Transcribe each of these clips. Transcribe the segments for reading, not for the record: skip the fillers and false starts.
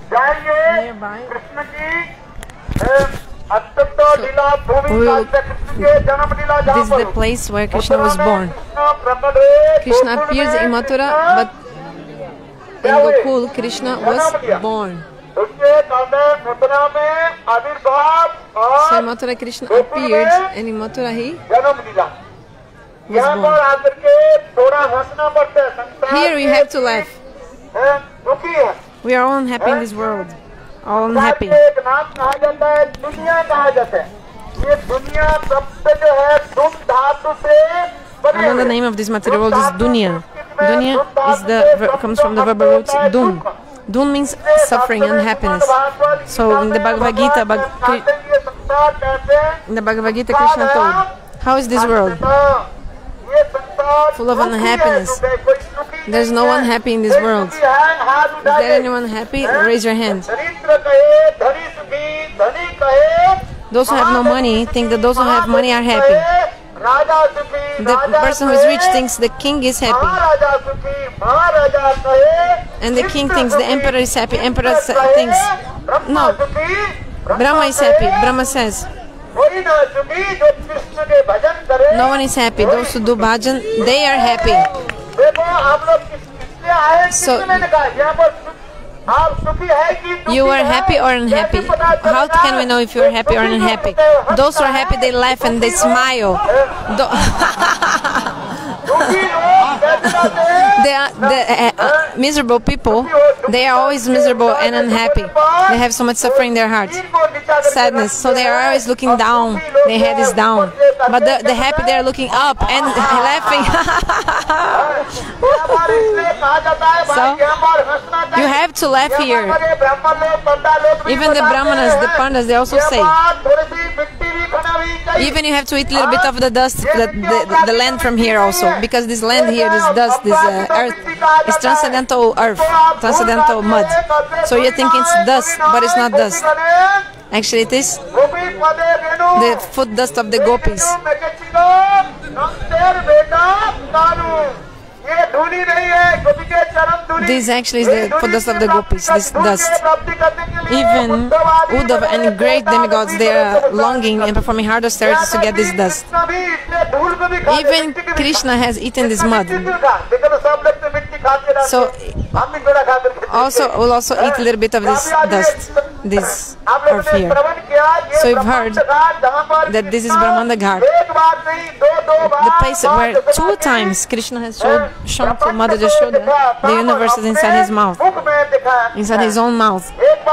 nearby. This is the place where Krishna was born. Krishna appears in Mathura, but in Gokul, Krishna was born. So in Mathura, Krishna appeared, and in Mathura he was born. Here we have to laugh. We are all unhappy in this world. All unhappy. Another name of this material world is dunya. Dunya comes from the verb roots dun. Dun means suffering, unhappiness. So in the Bhagavad Gita, Krishna told, how is this world? Full of unhappiness. There's no one happy in this world. Is there anyone happy? Raise your hand. Those who have no money think that those who have money are happy. The person who is rich thinks the king is happy. And the king thinks the emperor is happy. Emperor thinks, no, Brahma is happy. Brahma says, no one is happy. Those who do bhajan, they are happy. So, you are happy or unhappy? How can we know if you are happy or unhappy? Those who are happy, they laugh and they smile. The miserable people, they are always miserable and unhappy. They have so much suffering in their hearts, sadness. So they are always looking down. Their head is down. But the happy, they are looking up and laughing. So you have to laugh here. Even the Brahmanas, the Pandas, they also say, even you have to eat a little bit of the dust, the land from here also, because this land here, this dust, this earth, is transcendental earth, transcendental mud. So you're thinking it's dust, but it's not dust. Actually, it is the foot dust of the gopis. This actually is the foot dust of the gopis, this dust. Even Uddhav and great demigods, they are longing and performing hard austerities to get this dust. Even Krishna has eaten this mud. So we'll also eat a little bit of this dust, this earth here. So you've heard that this is Brahmanda Ghat, the place where 2 times Krishna has shown to Mother Yashoda the universe is inside his mouth, inside his own mouth.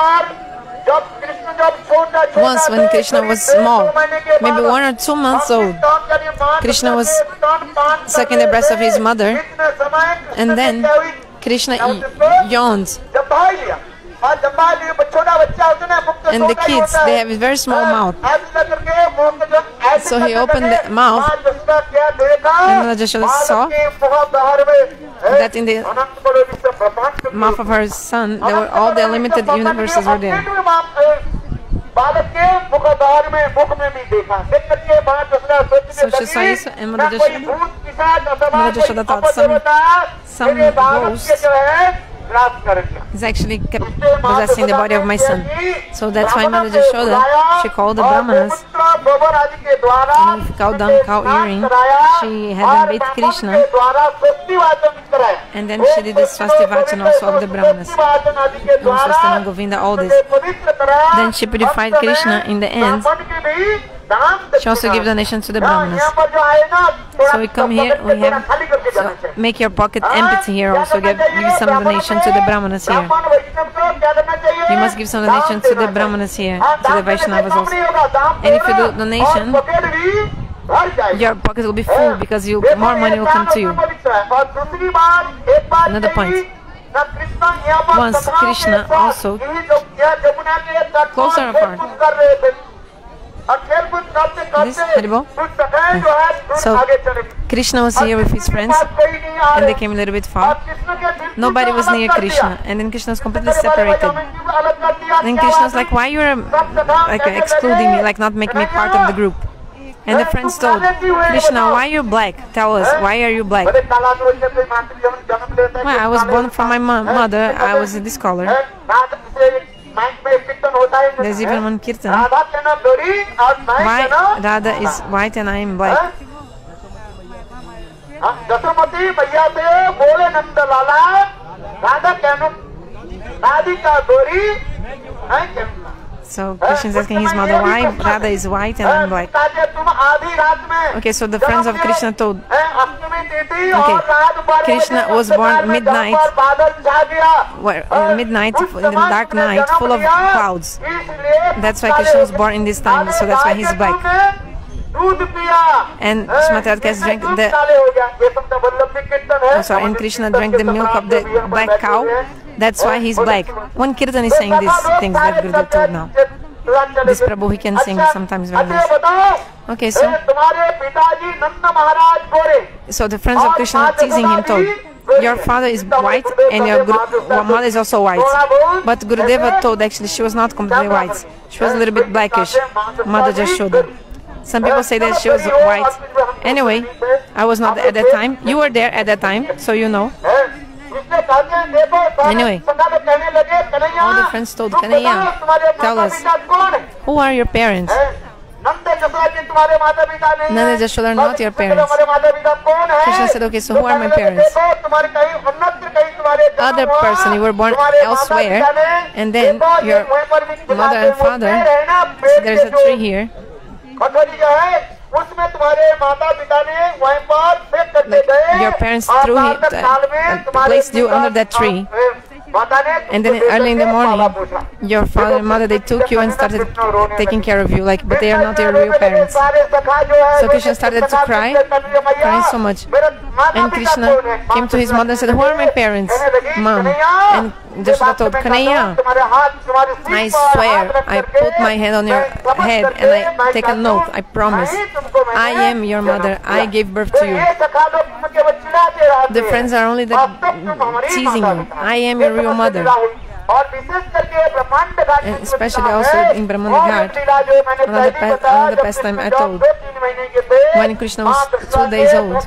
Once when Krishna was small, maybe 1 or 2 months old, Krishna was sucking the breast of his mother, and then Krishna yawned. And the kids, they have a very small mouth. So he opened the mouth, and Mother Yashoda saw that in the mouth of her son, there were all the unlimited universes were there. So she saw this, and Mother Yashoda thought some ghost is actually possessing the body of my son. So that's why Mother Yashoda, she called the Brahmanas, and with cow dung, cow earring, she had them bathe Krishna, and then she did this Swastivachan also of the Brahmanas, Swastina Govinda, all this. Then she purified Krishna in the end. She also gave donation to the Brahmanas. So we come here, we have, so make your pocket empty here also, give some donation to the Brahmanas here. You must give some donation to the Brahmanas here, to the Vaishnavas also. And if you do donation, your pocket will be full because more money will come to you. Another point. Once Krishna also, closer apart. This, Haribol? So Krishna was here with his friends, and they came a little bit far. Nobody was near Krishna, and then Krishna was completely separated. Then Krishna was like, why you are like excluding me, like not making me part of the group? And the friends told Krishna, why are you black? Tell us, why are you black? Well, I was born from my mother, I was this color. There's even one kirtan. Why Radha is white and I am black? So Krishna is asking his mother, why Radha is white and I'm black? Okay, so the friends of Krishna told, okay, Krishna was born midnight, midnight, in the dark night, full of clouds. That's why Krishna was born in this time, so that's why he's black. And Srimati Radhika drank the, and Krishna drank the milk of the black cow. That's why he's black. One kirtan is saying these things that Gurudev told now. This Prabhu, he can sing sometimes very nice. Okay, so the friends of Krishna are teasing him, told, your father is white and your mother is also white. But Gurudeva told actually she was not completely white. She was a little bit blackish, Mother Yashoda. Some people say that she was white. Anyway, I was not at that time. You were there at that time, so you know. Anyway, all the friends told Kanhaiya, tell us, who are your parents? Nanda and Yashoda are not your parents. Krishna said, okay, so who are my parents? Other person, you were born elsewhere, and then your mother and father, so there's a tree here. Your parents threw him, placed you under that tree, and then early in the morning, your father and mother, they took you and started taking care of you, like, but they are not your real parents. So Krishna started to crying so much, and Krishna came to his mother and said, who are my parents, mom? And Yashoda told Kanhaiya, I swear, I put my hand on your head and I take an oath, I promise, I am your mother, I gave birth to you. The friends are only teasing you, I am your real mother. And especially also in Brahmanda Ghat, another pastime I told, when Krishna was 2 days old.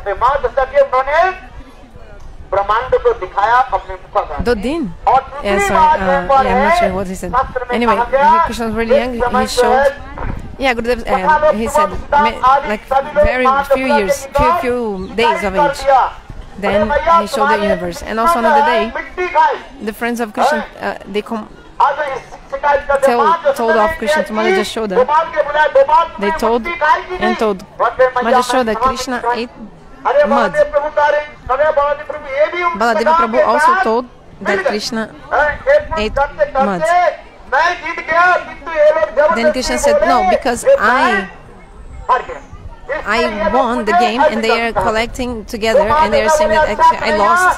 Dodin? Yeah, sorry, I'm not sure what he said. Anyway, Krishna was really young, he showed, yeah, Gurudev, he said, like very few days of age. Then he showed the universe. And also another day, the friends of Krishna, they told off Krishna to Mother Yashoda. They told Mother Yashoda, Krishna ate mud. Baladeva Prabhu also told that Krishna ate mud. Then Krishna said, no, because I won the game and they are collecting together and they are saying that actually I lost.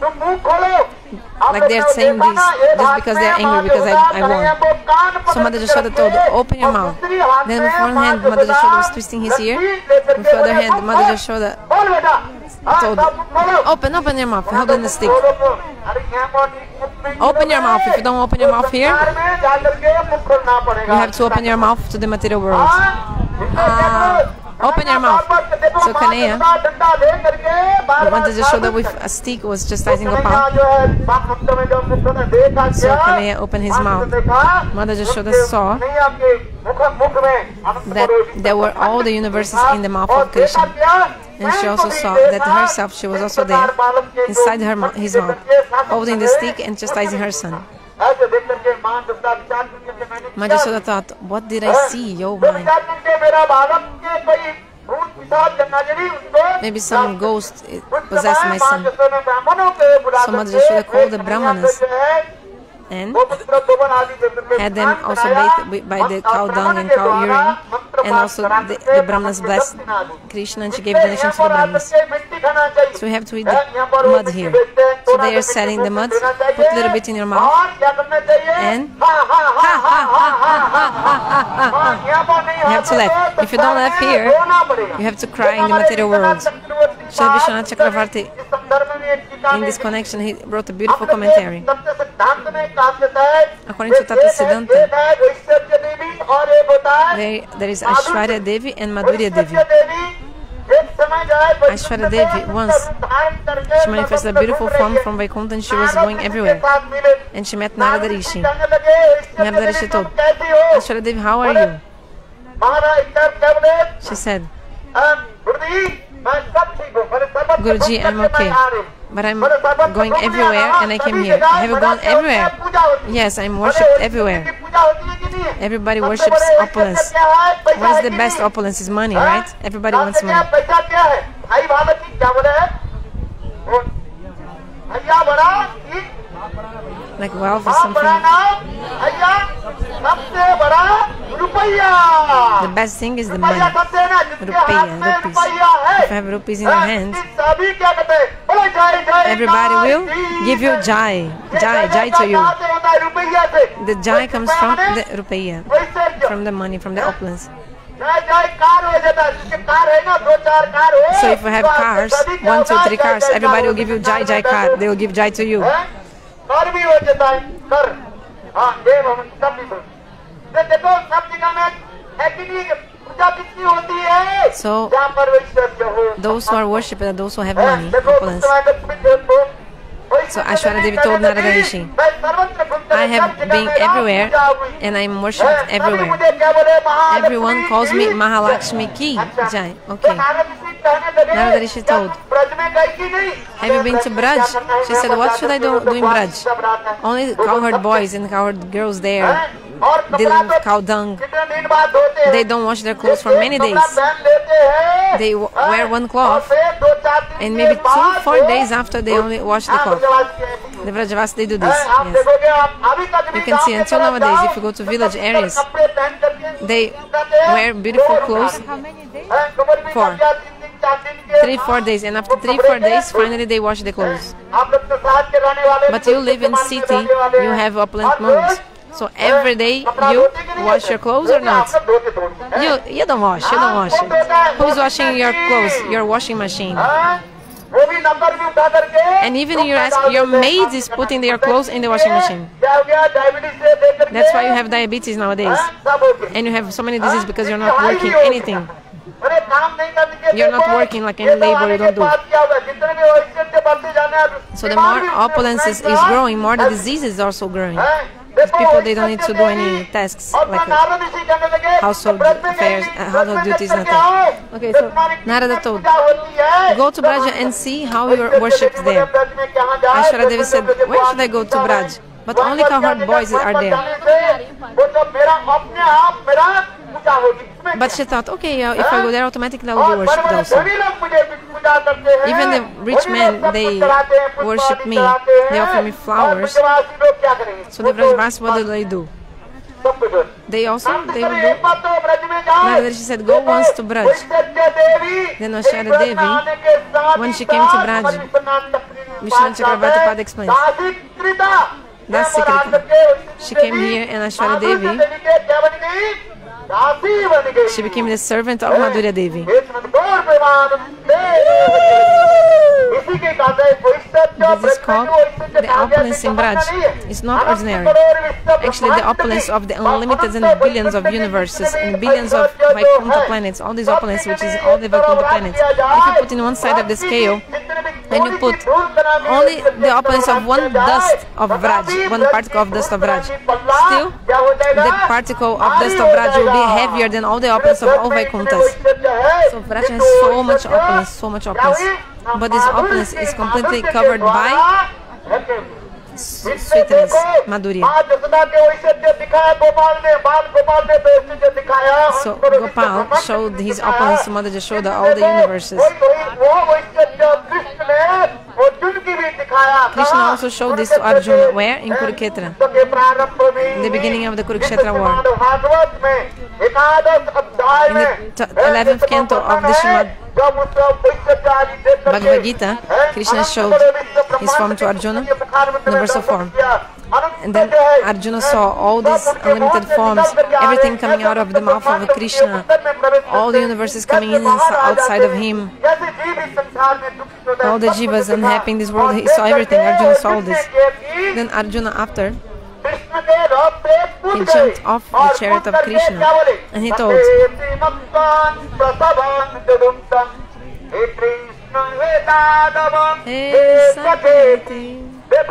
Like they are saying this just because they are angry because I won. So Mother Yashoda told, open your mouth. Then with one hand Mother Yashoda was twisting his ear. With the other hand Mother Yashoda told, open your mouth, hold on the stick. Open your mouth. If you don't open your mouth here, you have to open your mouth to the material world. Open your mouth. So Kanhaiya, Mother Yashoda with a stick was chastising Gopal. So Kanhaiya opened his mouth. Mother Yashoda saw that there were all the universes in the mouth of Krishna. And she also saw that herself, she was also there, inside his mouth, holding the stick and chastising her son. Mother Yashoda thought, what did I see, oh my? Maybe some ghost possessed my son. So Mother Yashoda called the Brahmanas and had them also bathed by the cow dung and cow urine, and also the Brahmanas blessed Krishna and she gave donation to the Brahmanas. So we have to eat the mud here. So they are selling the mud, put a little bit in your mouth and you have to laugh. If you don't laugh here, you have to cry in the material world. Srila Vishwanath Chakravarti, in this connection, he wrote a beautiful commentary. According to Tata Siddhanta, There is Aishvarya Devi and Madhurya Devi. Aishvarya Devi, once, she manifested a beautiful form from Vaikuntha and she was going everywhere. And she met Narada Rishi. Narada Rishi told, Aishvarya Devi, how are you? She said, Guruji, I'm okay, but I'm going everywhere and I came here. Have you gone everywhere? Yes, I'm worshipped everywhere. Everybody worships opulence. What is the best opulence? Is money, right? Everybody wants money. Like wealth is something. The best thing is the money. Rupees. If you have rupees in your hands, everybody will give you jai. Jai to you. The jai comes from the rupeya, from the money, from the opulence. So if you have cars, 1, 2, 3 cars, everybody will give you jai car. They will give jai to you. So those who are worshipped are those who have money, opulence. So Aishwarya Devi told Narada Rishi, I have been everywhere and I am worshipped everywhere. Everyone calls me Mahalakshmi Ki Jai. Okay. Narada Rishi told, have you been to Braj? She said, what should I do in Braj? Only cowherd boys and cowherd girls there, dealing with cow dung. They don't wash their clothes for many days. They wear one cloth and maybe 2-4 days after they only wash the cloth. The Vrajavasis, they do this. Yes. You can see until nowadays, if you go to village areas, they wear beautiful clothes for 3-4 days, and after 3-4 days, finally they wash the clothes. But you live in city, you have opulent moods. So every day you wash your clothes or not? You don't wash. Who's washing your clothes? Your washing machine. And even your maid is putting their clothes in the washing machine. That's why you have diabetes nowadays. And you have so many diseases because you're not working anything. You're not working like any labor you don't do. So the more opulence is growing, more the disease is also growing. Because people, they don't need to do any tasks like household affairs, household duties, nothing. Okay, so Narada told, go to Braj and see how your worship is there. Aishwarya Devi said, where should I go to Braj? But only cowherd boys are there. But she thought, okay, if I go there, automatically I will be worshipped also. Even the rich men, they worship me. They offer me flowers. So the Vrajavasis, what do? They will do. Narada, she said, go once to Braj. Then Aishwarya Devi, when she came to Braj, Vishnu Chakravarti Pada explains, that's secret. She came here and Aishwarya Devi, she became the servant of Madhurya Devi. This is called the opulence in Braj. It's not ordinary. Actually, the opulence of the unlimited and billions of universes and billions of Vaikuntha planets, all these opulence, which is all the Vaikuntha planets, if you put in one side of the scale, and you put only the opulence of one dust of Vraj, one particle of dust of Vraj, still the particle of dust of Vraj will be heavier than all the opulence of all Vaikunthas. So Vraj has so much opulence, but this opulence is completely covered by sweetness, Madhurya. So Gopal showed his opulence to Mother Yashoda, all the universes. Krishna also showed this to Arjuna, where? In Kurukshetra, in the beginning of the Kurukshetra war. In the 11th canto of the Srimad Bhagavad Gita, Krishna showed his form to Arjuna, universal form. And then Arjuna saw all these unlimited forms, everything coming out of the mouth of Krishna, all the universes coming in and outside of him, all the jivas unhappy in this world. He saw everything. Arjuna saw all this. Then Arjuna, after he jumped off the chariot of Krishna and he told, "Hey Saketi."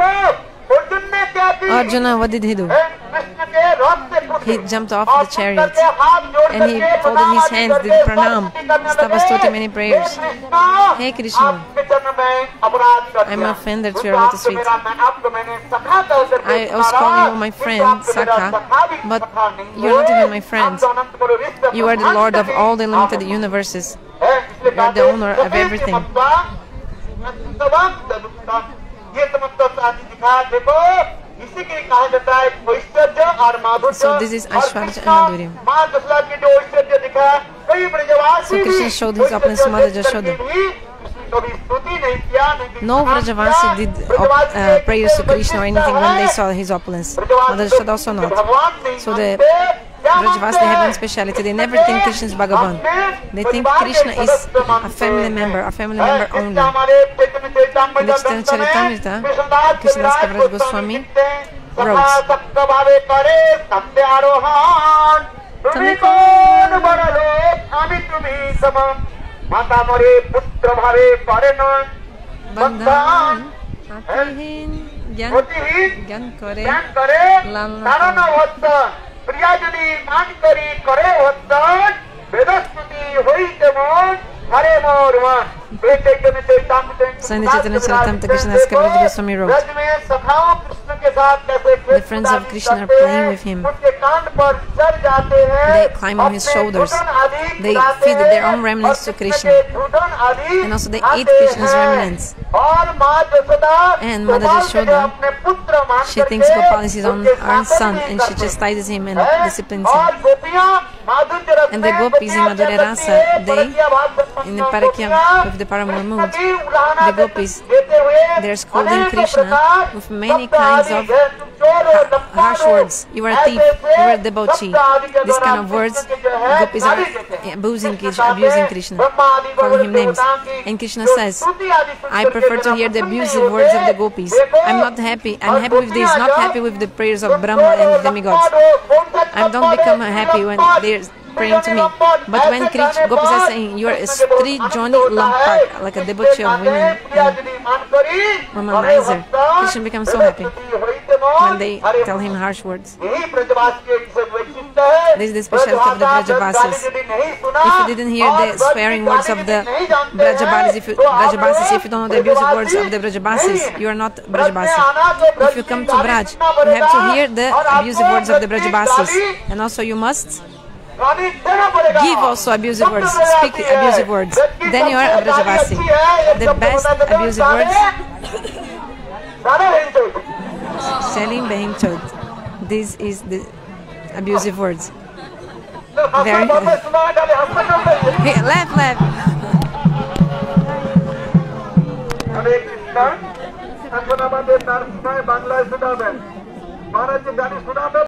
Arjuna, what did he do? He jumped off the chariot and he folded his hands, did pranam, stuti many prayers. Hey Krishna, I'm offended to your lotus feet. I was calling you my friend, Sakha, but you're not even my friend. You are the Lord of all the limited universes. You are the owner of everything. So this is aishvarya and madhurya. So Krishna showed his opulence to Mother Yashoda. No Vrajavasi did prayers to Krishna or anything when they saw his opulence. Mother Yashoda also not. So the Vrajavasis, they have one speciality. They never think Krishna is Bhagavan. They think Krishna is a family member only. In the Chaitanya Charitamrita, Krishnadas Kaviraj Goswami wrote, Bandhan, Atihin, Gyan Kore, Lalna. Priyajani Mankari Kore Vattan Vedastuti Hoite Mon Hare Morman. So in the Chaitanya Charitamrita, Krishnadas Kaviraj Goswami wrote, the friends of Krishna are playing with him. They climb on his shoulders. They feed their own remnants to Krishna. And also they eat Krishna's remnants. And Mother Yashoda, she thinks Gopal is his own son and she chastises him and disciplines him. And the gopis in Madhurya Rasa, they, in the Parakya, with the Paramore mood, the gopis, they're scolding Krishna with many kinds of harsh words. You are a thief, you are a debauchee. These kind of words, gopis are abusing Krishna, calling him names. And Krishna says, I prefer to hear the abusive words of the gopis. I'm not happy. I'm happy with this, not happy with the prayers of Brahma and demigods. I don't become happy when they're praying to me. But when gopis are saying, you are a street Johnny Lampard, like a debauchee of women and womanizer, Krishna becomes so happy when they tell him harsh words. This is the specialty of the Vrajavasis. If you didn't hear the swearing words of the Vrajavasis, if you don't know the abusive words of the Vrajavasis, you are not Vrajavasi. If you come to Vraj, you have to hear the abusive words of the Vrajavasis. And also you must give also abusive words, speak abusive words. Then you are a Vrajavasi. The best abusive words, Selim Behim Chod. This is the abusive words. Very good. Laugh. Hare Krishna.